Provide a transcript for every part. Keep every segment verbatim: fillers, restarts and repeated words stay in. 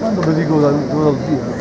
Tanto mi dico da due dia.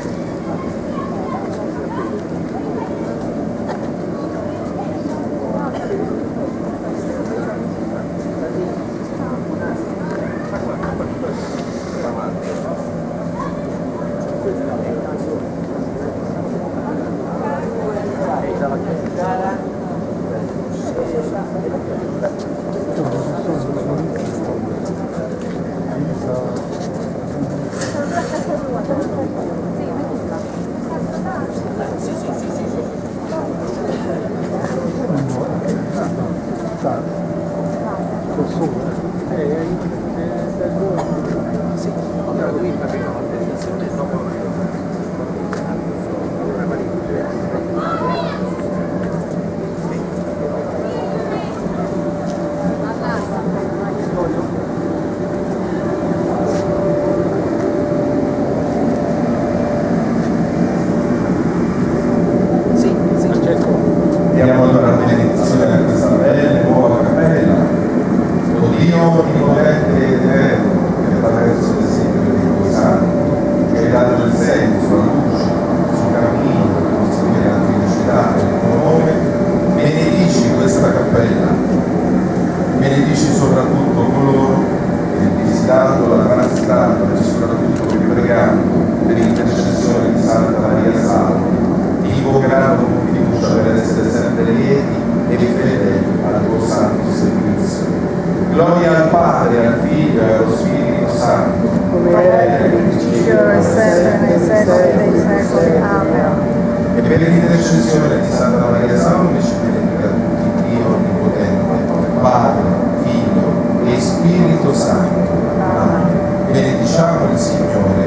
Diamo allora la benedizione a questa bella nuova cappella. O Dio onnipotente ed eterno, che attraverso l'esempio dei tuoi santi ci hai dato il senso, la luce, sul cammino per conseguire la felicità del tuo nome, benedici questa cappella, benedici soprattutto coloro che visitando, transitando e soprattutto che pregando per l'intercessione di Santa Maria Salve, ti invocheranno con fiducia per essere sempre lieti e fedeli al tuo santo servizio. Gloria al Padre, al Figlio e allo Spirito Santo, come era in principio e sempre nei secoli dei secoli. Amen. e per l'intercessione di Santa Maria Salve ci benedica tutti Dio Onnipotente, Padre, Figlio e Spirito Santo. Amen. Benediciamo il Signore.